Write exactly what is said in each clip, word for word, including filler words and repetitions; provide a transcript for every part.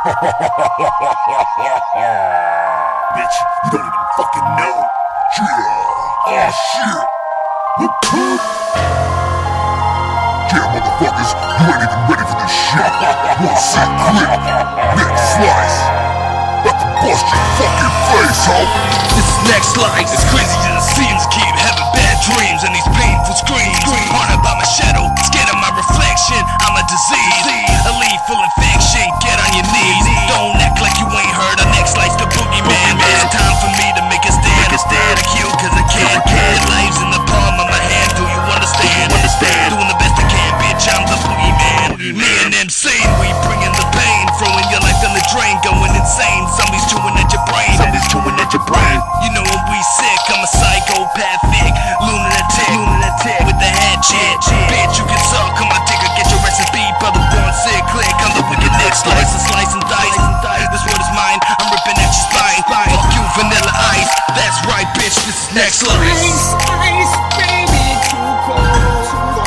Bitch, you don't even fucking know. Yeah. Oh shit. Whoop, whoop. Yeah, motherfuckers, you ain't even ready for this shit. One sick quick. Next slice. About to bust your fucking face, ho. This is Next Slice. It's crazy as it seems. Keep having bad dreams and these painful screams. Haunted by my shadow, scared of my reflection. I'm a disease, a lethal infection. Get on your knees. Don't act like you ain't heard of Next Slice, the boogeyman. It's time for me to make a stand. A stand to kill, cause I can't. Can't. Lives in the palm of my hand. Do you understand? Understand? Doing the best I can, bitch. I'm the boogeyman. Me and M C, we bringing the pain. Throwing your life down the drain, going insane. Zombies chewing at your brain. Zombies chewing at your brain. You know when we sick, I'm a psychopathic lunatic, lunatic with the hatchet. Bitch, you can suck, come on, take her, get your recipe. Brother born sick, click, I'm the wicked Next Slice. A slice and dice, this world is mine. I'm ripping at your spine. Fuck you, Vanilla Ice. That's right, bitch. This is Next Slice. Ice, ice, baby, too cold.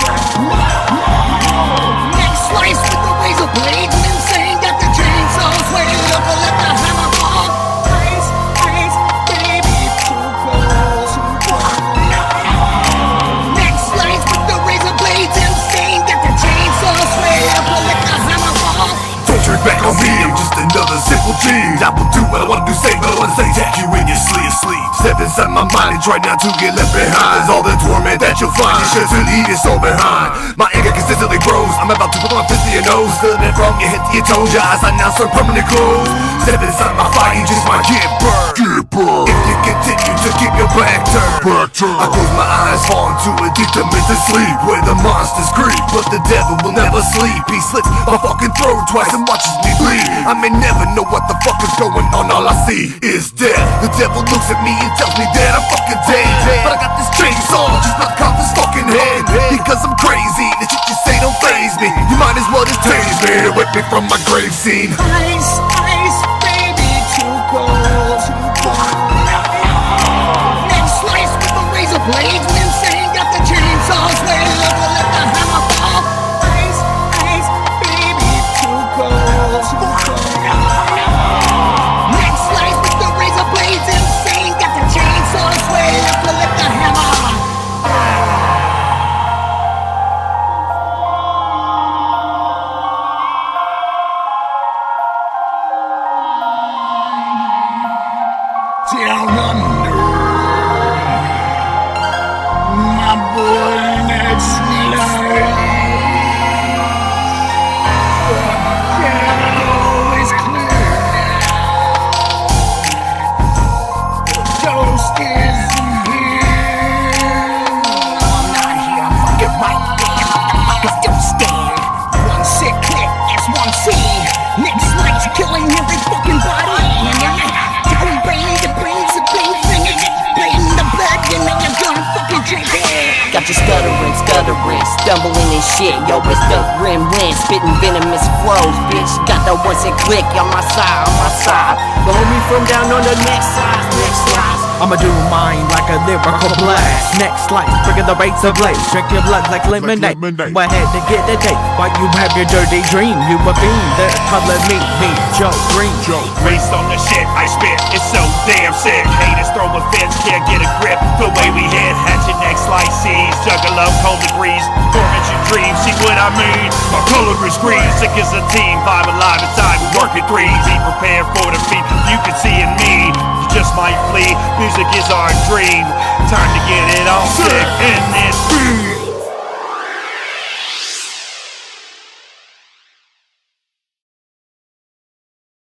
Next Slice with the razor blades. Insane, got the chainsaws. Wait up, let the hammer fall. Ice, ice, baby, too cold. Next Slice with the razor blades. Insane, got the chainsaws. Wait up, let the hammer fall. Don't turn back on me, I'm just another simple G. I will do what I wanna do, say what I wanna say. Take you in your sleep, sleep. Step inside my mind and try not to get left behind. There's all the torment that you'll find. You should leave your soul behind. My anger consistently grows. I'm about to put my fist in your nose. Feeling it from your head to your toes. Your eyes are now so permanent closed. Step inside my fire, you just might get burned. Get burned. If you continue to keep your back turned, back turned. I close my eyes, fall into a deep demented sleep where the monsters creep, but the devil will never sleep. He slits my fucking throat twice and watches me bleed. I may never know what the fuck is going on. All I see is death. The devil looks at me and tells me that I'm fucking dead. But I got this chainsaw just about to cut his fucking head. Because I'm crazy, the shit you say don't faze me. You might as well just tase me, whip me from my grave scene. Ice, ice, baby, too cold. Next Slice with the razor blades. Insane, got the chainsaws. Wait up, let the hammer fall. Ice, ice, baby, too cold. Next Slice with the razor blades. Insane, got the chainsaws. Wait up, let the hammer. Down under, my boy Next Slice. The shadow is clear now. The ghost isn't here. I'm not here, I'm fucking right there. Motherfuckers don't stand. One sick click, that's one scene. Next Slice killing every fucking body. Don't bring the brains, the brain fingers, bleeding the blood, you know you're gonna fucking drink it. Got you stuttering, stuttering, stumbling and shit. Yo, it's the gremlin, spitting venomous flows, bitch. Got the one sick click on my side, on my side. The homie from down on the next side, next side. I'ma do mine like a lyrical blast. Next Slice, bringing the razor blade. Drink your blood like lemonade. Go ahead and get the date while you have your dirty dream. You a fiend, the color me, me, Joe Green. Joe Based on the shit I spit, it's so damn sick. Haters throwing fits, can't get a grip. The way we hit, hatchet Next Slice sees. Juggalo, cold degrees, torment your dreams. See what I mean? My color is green, sick as a team. Vibe alive inside, we work in threes. Be prepared for defeat, you can see in me. You just might flee, music is our dream. Time to get it all sick in this